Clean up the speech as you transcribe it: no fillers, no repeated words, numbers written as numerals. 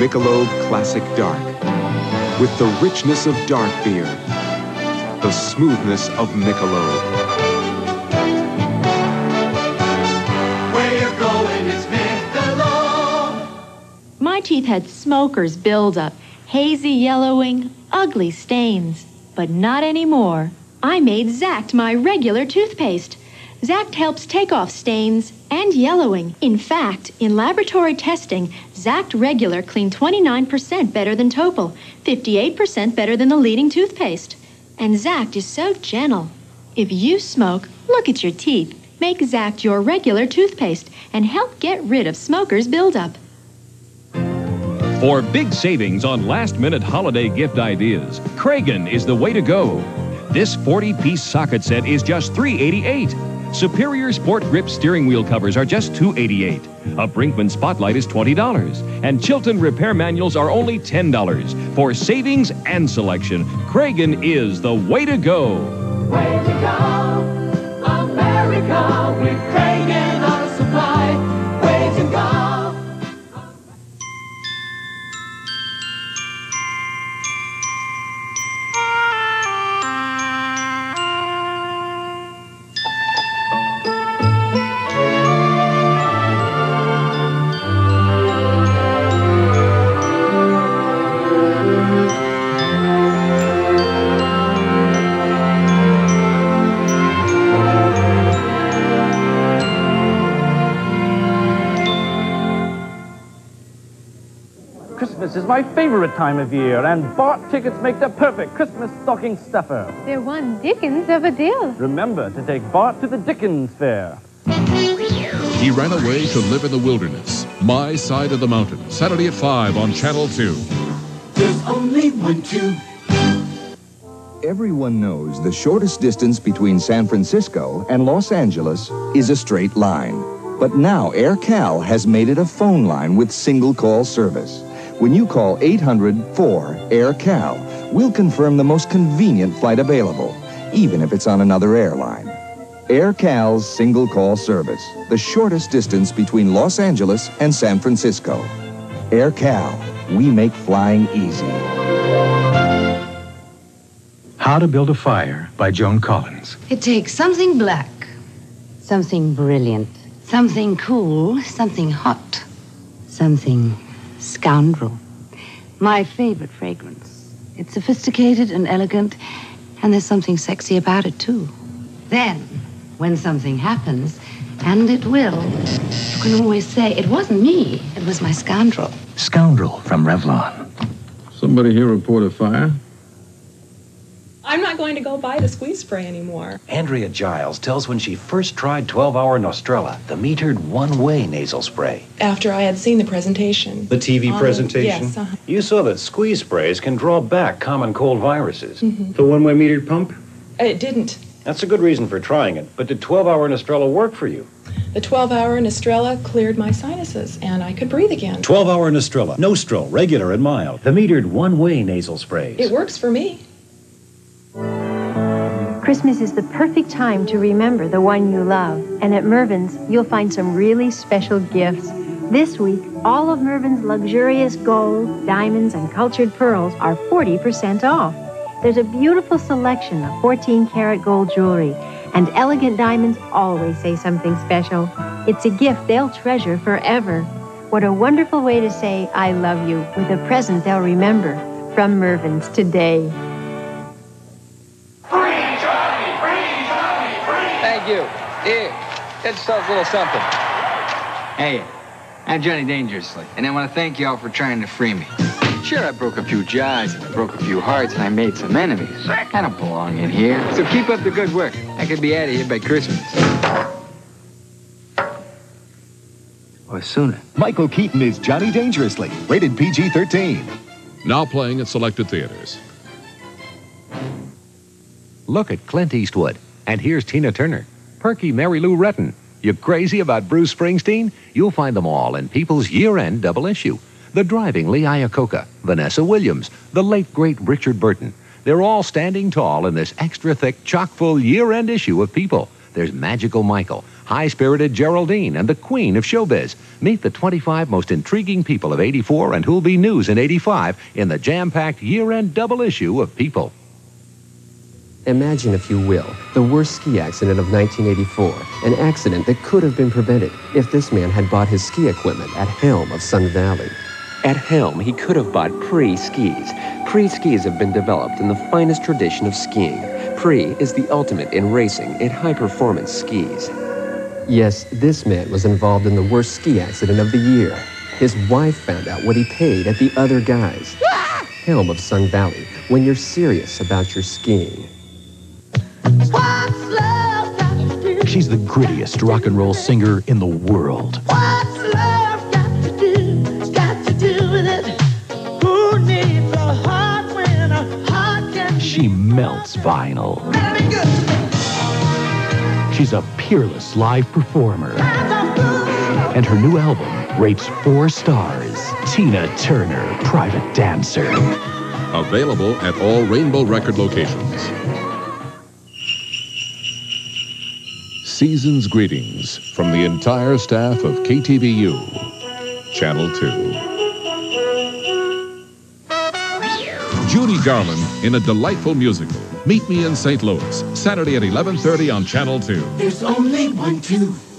Michelob Classic Dark. With the richness of dark beer, the smoothness of Michelob. Where you're going is Michelob. My teeth had smoker's buildup, hazy yellowing, ugly stains. But not anymore. I made Zact my regular toothpaste. Zact helps take off stains and yellowing. In fact, in laboratory testing, Zact Regular cleaned 29% better than Topol, 58% better than the leading toothpaste. And Zact is so gentle. If you smoke, look at your teeth. Make Zact your regular toothpaste and help get rid of smoker's buildup. For big savings on last-minute holiday gift ideas, Kragen is the way to go. This 40-piece socket set is just $3.88. Superior Sport Grip steering wheel covers are just $2.88. A Brinkmann Spotlight is $20. And Chilton repair manuals are only $10. For savings and selection, Kragen is the way to go. Way to go, America, with Kragen on supply. Way to go. Christmas is my favorite time of year, and BART tickets make the perfect Christmas stocking stuffer. They're one Dickens of a deal. Remember to take BART to the Dickens Fair. He ran away to live in the wilderness. My Side of the Mountain, Saturday at 5 on Channel 2. There's only one tube. Everyone knows the shortest distance between San Francisco and Los Angeles is a straight line. But now AirCal has made it a phone line with single call service. When you call 800-4-AirCal, we'll confirm the most convenient flight available, even if it's on another airline. AirCal's single call service, the shortest distance between Los Angeles and San Francisco. AirCal, we make flying easy. How to Build a Fire by Joan Collins. It takes something black, something brilliant, something cool, something hot, something Scoundrel. My favorite fragrance. It's sophisticated and elegant, and there's something sexy about it, too. Then, when something happens, and it will, you can always say, it wasn't me, it was my Scoundrel. Scoundrel from Revlon. Somebody here report a fire? I'm not going to go buy the squeeze spray anymore. Andrea Giles tells when she first tried 12-hour Nostrilla, the metered one-way nasal spray. After I had seen the presentation. The TV presentation? Yes. You saw that squeeze sprays can draw back common cold viruses. Mm-hmm. The one-way metered pump? It didn't. That's a good reason for trying it. But did 12-hour Nostrilla work for you? The 12-hour Nostrilla cleared my sinuses, and I could breathe again. 12-hour Nostrilla. Nostril, regular and mild. The metered one-way nasal sprays. It works for me. Christmas is the perfect time to remember the one you love. And at Mervyn's, you'll find some really special gifts. This week, all of Mervyn's luxurious gold, diamonds, and cultured pearls are 40% off. There's a beautiful selection of 14-karat gold jewelry, and elegant diamonds always say something special. It's a gift they'll treasure forever. What a wonderful way to say, I love you, with a present they'll remember. From Mervyn's today. Thank you. Here, get yourself a little something. Hey, I'm Johnny Dangerously, and I want to thank you all for trying to free me. Sure, I broke a few jaws, and I broke a few hearts, and I made some enemies. I don't belong in here. So keep up the good work. I could be out of here by Christmas. Or sooner. Michael Keaton is Johnny Dangerously, rated PG-13. Now playing at selected theaters. Look at Clint Eastwood. And here's Tina Turner, Perky Mary Lou Retton. You crazy about Bruce Springsteen? You'll find them all in People's year-end double issue. The driving Lee Iacocca, Vanessa Williams, the late, great Richard Burton. They're all standing tall in this extra-thick, chock-full year-end issue of People. There's Magical Michael, high-spirited Geraldine and the queen of showbiz. Meet the 25 most intriguing people of 84 and who'll be news in 85 in the jam-packed year-end double issue of People. Imagine, if you will, the worst ski accident of 1984, an accident that could have been prevented if this man had bought his ski equipment at Helm of Sun Valley. At Helm, he could have bought pre-skis. Pre-skis have been developed in the finest tradition of skiing. Pre is the ultimate in racing in high-performance skis. Yes, this man was involved in the worst ski accident of the year. His wife found out what he paid at the other guys. Helm of Sun Valley, when you're serious about your skiing. She's the grittiest rock and roll singer in the world. What's love got to do with it? Who needs a heart when a heart can be? She melts vinyl. She's a peerless live performer. And her new album rates 4 stars. Tina Turner, Private Dancer. Available at all Rainbow Record locations. Season's greetings from the entire staff of KTVU, Channel 2. Judy Garland in a delightful musical. Meet Me in St. Louis, Saturday at 11:30 on Channel 2. There's only one truth.